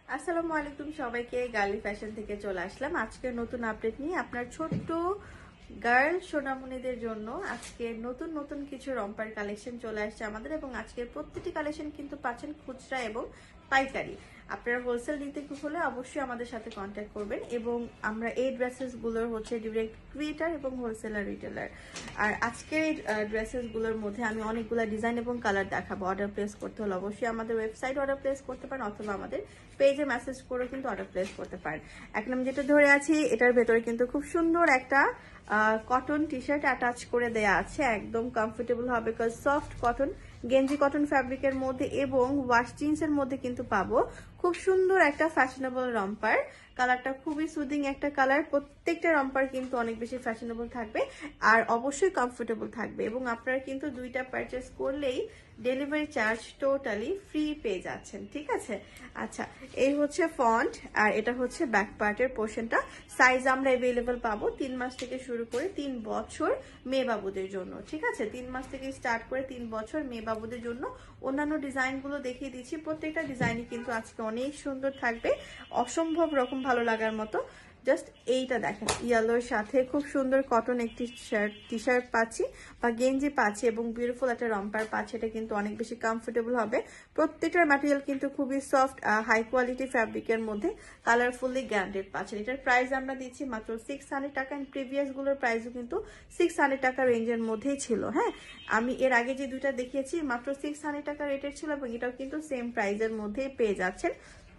আসসালামু আলাইকুম সবাইকে গার্লি ফ্যাশন থেকে চলে আসলাম আজকে নতুন আপডেট নিয়ে আপনার ছোট্ট গার্ল সোনামণিদের জন্য আজকে নতুন নতুন কিছু রম্পার কালেকশন চলে আসছে আমাদের এবং আজকের প্রত্যেকটি কালেকশন কিন্তু পাচ্ছেন খুচরা এবং পাইকারি। আপনারা হোলসেল নিতে হলে অবশ্যই আমাদের সাথে কন্ট্যাক্ট করবেন এবং আমরা এই ড্রেসেসগুলোর হচ্ছে ডিরেক্ট ক্রিয়েটার এবং হোলসেলার রিটেলার। আর আজকের এই ড্রেসেসগুলোর মধ্যে আমি অনেকগুলো ডিজাইন এবং কালার দেখাবো। অর্ডার প্লেস করতে হলে অবশ্যই আমাদের ওয়েবসাইট অর্ডার প্লেস করতে পারেন অথবা আমাদের পেজে মেসেজ করে কিন্তু অর্ডার প্লেস করতে পারেন। এখন আমি যেটা ধরে আছি এটার ভেতরে কিন্তু খুব সুন্দর একটা কটন টি শার্ট অ্যাটাচ করে দেয়া আছে, একদম কমফোর্টেবল হবে বিকজ সফট কটন গেঞ্জি কটন ফ্যাব্রিকের মধ্যে এবং ওয়াশ জিন্সের মধ্যে কিন্তু পাবো খুব সুন্দর একটা ফ্যাশনেবল রম্পার। কালারটা খুবই সুদিং একটা কালার, প্রত্যেকটা রম্পার কিন্তু অনেক বেশি ফ্যাশনেবল থাকবে আর অবশ্যই কমফোর্টেবল থাকবে এবং আপনারা কিন্তু দুইটা পারচেস করলেই ডেলিভারি চার্জ টোটালি ফ্রি পেয়ে যাচ্ছেন, ঠিক আছে। আচ্ছা, এই হচ্ছে ফন্ট আর এটা হচ্ছে ব্যাক পার্টের পোর্শনটা। সাইজ আমরা অ্যাভেলেবল পাবো 3 মাস থেকে শুরু করে 3 বছর মেয়ে বাবুদের জন্য, ঠিক আছে। 3 মাস থেকে স্টার্ট করে 3 বছর মেয়ে বাবুদের জন্য। অন্যান্য ডিজাইনগুলো দেখিয়ে দিচ্ছি, প্রত্যেকটা ডিজাইনই কিন্তু আজকে অনেক সুন্দর থাকবে, অসম্ভব রকম ভালো লাগার মতো। জাস্ট এইটা দেখেন, ইয়েলোর সাথে খুব সুন্দর কটন একটি টি শার্ট পাচ্ছি বা গেঞ্জি পাচ্ছি এবং বিউটিফুল একটা রম্পার পাচ্ছি। এটা কিন্তু অনেক বেশি কমফোর্টেবল হবে। প্রত্যেকটার ম্যাটেরিয়াল কিন্তু খুবই সফট হাই কোয়ালিটি ফ্যাব্রিকের মধ্যে কালারফুলি গ্যারান্টেড পাচ্ছেন। এটার প্রাইস আমরা দিচ্ছি মাত্র 600 টাকা। এন্ড প্রিভিয়াস গুলোর প্রাইসও কিন্তু 600 টাকা রেঞ্জের মধ্যেই ছিল। হ্যাঁ, আমি এর আগে যে দুইটা দেখিয়েছি মাত্র 600 টাকা রেটের ছিল এবং এটাও কিন্তু সেম প্রাইসের মধ্যেই পেয়ে যাচ্ছেন।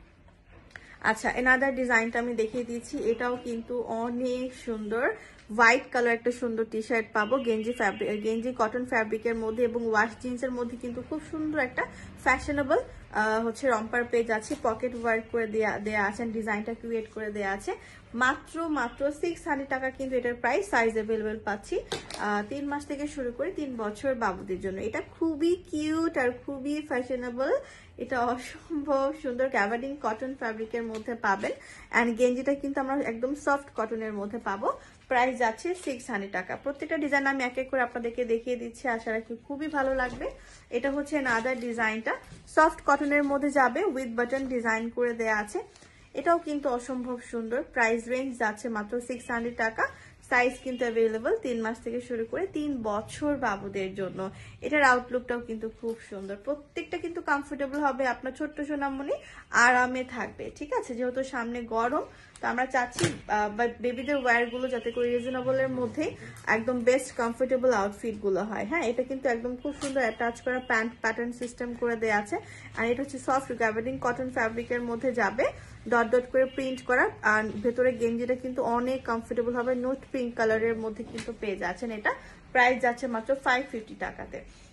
আচ্ছা, এনাদার ডিজাইনটা আমি দেখিয়ে দিচ্ছি, এটাও কিন্তু অনেক সুন্দর। হোয়াইট কালার একটা সুন্দর টি শার্ট পাবো গেঞ্জি কটন ফ্যাব্রিকের মধ্যে এবং ওয়াশ জিন্সের মধ্যে কিন্তু খুব সুন্দর একটা ফ্যাশনেবল হচ্ছে রম্পার পেজ আছে, পকেট ওয়ার্ক করে দেয়া আছে, ডিজাইনটা ক্রিয়েট করে দেয়া আছে। মাত্র 600 টাকা কিন্তু এটার প্রাইস। সাইজ অ্যাভেলেবেল পাচ্ছি 3 মাস থেকে শুরু করে 3 বছর বাবুদের জন্য। এটা খুবই কিউট আর খুবই ফ্যাশনেবল। এটা অসম্ভব সুন্দর গ্যাবার্ডিং কটন ফ্যাব্রিকের মধ্যে পাবেন অ্যান্ড গেঞ্জিটা কিন্তু আমরা একদম সফট কটনের মধ্যে পাবো। প্রাইস যাচ্ছে 600 টাকা। প্রত্যেকটা ডিজাইন আমি এক এক করে আপনাদেরকে দেখিয়ে দিচ্ছি, আশা রাখি খুবই ভালো লাগবে। এটা হচ্ছে আদার ডিজাইনটা, সফট কটনের মধ্যে যাবে, উইথ বাটন ডিজাইন করে দেয়া আছে। এটাও কিন্তু অসম্ভব সুন্দর। প্রাইস রেঞ্জ যাচ্ছে মাত্র 600 টাকা। সাইজ কিন্তু অ্যাভেলেবল 3 মাস থেকে শুরু করে 3 বছর বাবুদের জন্য। এটার আউটলুকটাও কিন্তু খুব সুন্দর। প্রত্যেকটা কিন্তু কমফোর্টেবল হবে, আপনার ছোট্ট সোনামণি আরামে থাকবে, ঠিক আছে। যেহেতু সামনে গরম, তো আমরা চাচ্ছি বেবিদের ওয়্যারগুলো যাতে করে রিজনেবলের মধ্যে একদম বেস্ট কমফোর্টেবল আউটফিটগুলো হয়। হ্যাঁ, এটা কিন্তু একদম খুব সুন্দর অ্যাটাচ করা প্যান্ট প্যাটার্ন সিস্টেম করে দেওয়া আছে আর এটা হচ্ছে সফট গ্যাবার্ডিং কটন ফ্যাব্রিকের মধ্যে যাবে, ডট ডট করে প্রিন্ট করা। আর ভেতরে গেঞ্জিটা কিন্তু অনেক কমফোর্টেবল হবে, নোট পিঙ্ক কালারের মধ্যে কিন্তু পেয়ে যাচ্ছেন। এটা প্রাইস যাচ্ছে মাত্র 550 টাকাতে।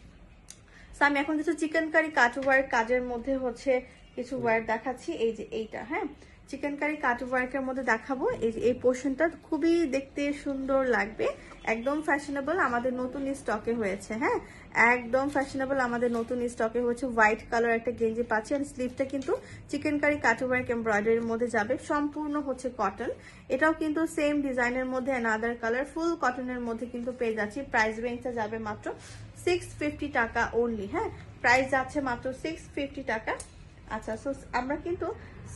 আমি এখন কিছু চিকেন কারি কাট ওয়ার্ক কাজের মধ্যে হচ্ছে কিছু ওয়ার্ক দেখাচ্ছি। এই যে এইটা, হ্যাঁ, চিকেন কারি কাট ওয়ার্কের মধ্যে দেখাবো। এই যে এই পোর্শনটা খুবই দেখতে সুন্দর লাগবে, একদম ফ্যাশনেবল, আমাদের নতুন স্টকে হয়েছে। হ্যাঁ, একদম ফ্যাশনেবল, আমাদের নতুন স্টকে হয়েছে। হোয়াইট কালার একটা গেঞ্জি পাচ্ছি আর স্লিভটা কিন্তু চিকেন কারি কাট ওয়ার্ক এমব্রয়ডারির মধ্যে যাবে, সম্পূর্ণ হচ্ছে কটন। এটাও কিন্তু সেম ডিজাইনের মধ্যে অ্যানাদার কালার ফুল কটনের মধ্যে কিন্তু পেয়ে যাচ্ছি। প্রাইস রেঞ্জটা যাবে মাত্র 650 টাকা অনলি। হ্যাঁ, প্রাইস যাচ্ছে মাত্র 650 টাকা। আচ্ছা, সো আমরা কিন্তু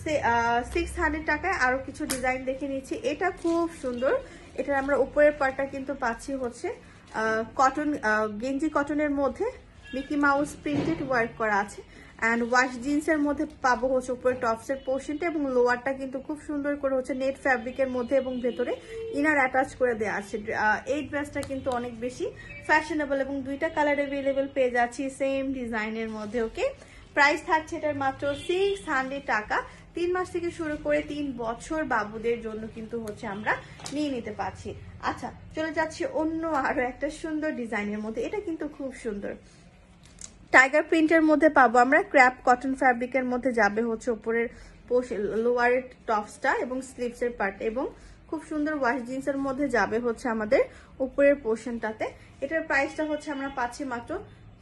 600 টাকায় আরো কিছু ডিজাইন দেখে নিচ্ছি। এটা খুব সুন্দর। এটা আমরা উপরের পার্টটা কিন্তু পাচ্ছি হচ্ছে কটন গেঞ্জি কটনের মধ্যে মিকি মাউস প্রিন্টেড ওয়ার্ক করা আছে অ্যান্ড ওয়াশ জিন্সের মধ্যে পাবো হচ্ছে উপরে টপসের পোর্শনটা এবং লোয়ারটা কিন্তু খুব সুন্দর করে হচ্ছে নেট ফ্যাব্রিকের মধ্যে এবং ভেতরে ইনার অ্যাটাচ করে দেওয়া আছে। এই ড্রেসটা কিন্তু অনেক বেশি ফ্যাশনেবল এবং দুইটা কালার অ্যাভেলেবেল পেয়ে যাচ্ছি সেম ডিজাইনের মধ্যে। ওকে, প্রাইস থাকছে এটার মাত্র 600 টাকা। 3 মাস থেকে শুরু করে 3 বছর বাবুদের জন্য কিন্তু হচ্ছে আমরা নিয়ে নিতে পারছি। আচ্ছা, চলে যাচ্ছি অন্য আরো একটা সুন্দর ডিজাইনের মধ্যে। এটা কিন্তু খুব সুন্দর, টাইগার প্রিন্টের মধ্যে পাবো আমরা, ক্র্যাপ কটন ফ্যাব্রিকের মধ্যে যাবে হচ্ছে উপরের লোয়ারের টপসটা এবং স্লিভসের পার্ট এবং খুব সুন্দর ওয়াশ জিন্সের মধ্যে যাবে হচ্ছে আমাদের উপরের পোর্শনটাতে। এটার প্রাইসটা হচ্ছে আমরা পাচ্ছি মাত্র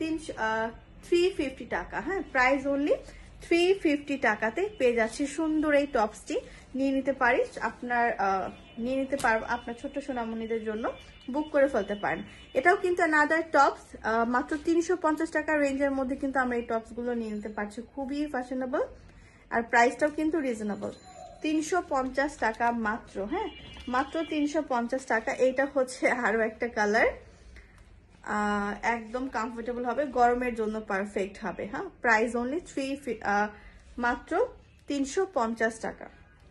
350 টাকা। হ্যাঁ, প্রাইস অনলি 350 টাকাতে পেয়ে যাচ্ছি সুন্দর এই টপসটি। নিয়ে নিতে পারবো আপনার ছোট্ট সোনামণিদের জন্য, বুক করে ফেলতে পারেন। এটাও কিন্তু অ্যানাদার টপস, মাত্র 350 টাকা রেঞ্জের মধ্যে কিন্তু আমরা এই টপস গুলো নিয়ে নিতে পারছি। খুবই ফ্যাশনেবল আর প্রাইসটাও কিন্তু রিজনেবল, 350 টাকা মাত্র। হ্যাঁ, মাত্র 350 টাকা। এইটা হচ্ছে আরো একটা কালার, একদম কমফোর্টেবল হবে, গরমের জন্য পারফেক্ট হবে। হ্যাঁ, প্রাইস অনলি মাত্র 350 টাকা।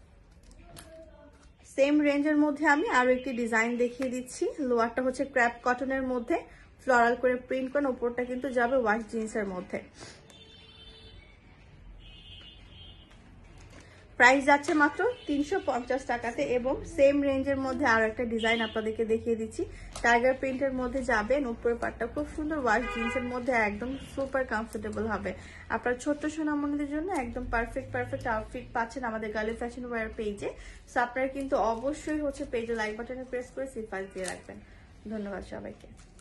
সেম রেঞ্জের মধ্যে আমি আরো একটি ডিজাইন দেখিয়ে দিচ্ছি। লোয়ারটা হচ্ছে ক্র্যাপ কটনের মধ্যে ফ্লোরাল করে প্রিন্ট করেন, উপরটা কিন্তু যাবে ওয়াশ জিন্সের মধ্যে। প্রাইস যাচ্ছে মাত্র 350 টাকাতে। এবং সেম রেঞ্জের মধ্যে আরো একটা ডিজাইন আপনাদেরকে দেখিয়ে দিচ্ছি, টাইগার প্রিন্টের মধ্যে যাবেন, উপরের পাটটা খুব সুন্দর ওয়াশ জিন্সের মধ্যে, একদম সুপার কমফোর্টেবল হবে। আপনার ছোট্ট সোনামণিদের জন্য একদম পারফেক্ট আউটফিট পাচ্ছেন আমাদের গার্লি ফ্যাশন ওয়্যার পেজে। সো আপনারা কিন্তু অবশ্যই হচ্ছে পেজে লাইক বাটনে প্রেস করে সিফাস দিয়ে রাখবেন। ধন্যবাদ সবাইকে।